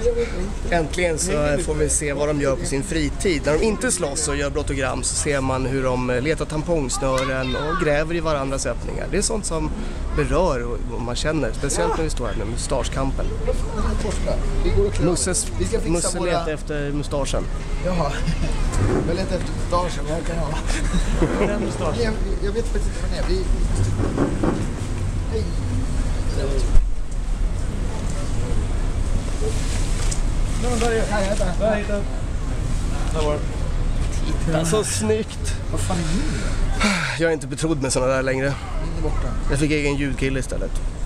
Äntligen så får vi se vad de gör på sin fritid. När de inte slåss och gör brottogram så ser man hur de letar tampongsnörren och gräver i varandras öppningar. Det är sånt som berör och man känner, speciellt när vi står här med mustaschkampen. Musse letar efter mustaschen. Jaha, jag letar efter mustaschen, vad kan jag ha? Jag vet faktiskt inte vad det är. Hej! Där var det. Titta så snyggt. Vad fan är det? Jag är inte betrodd med sådana där längre. Jag fick egen ljudkille istället.